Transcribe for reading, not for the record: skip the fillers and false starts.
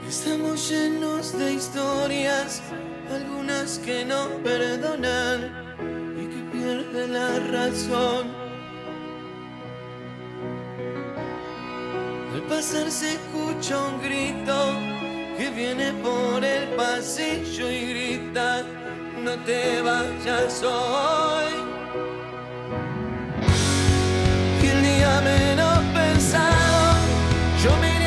Estamos llenos de historias, algunas que no perdonan y que pierden la razón. Al pasar se escucha un grito que viene por el pasillo y grita: no te vayas hoy. Y el día menos pensado, yo me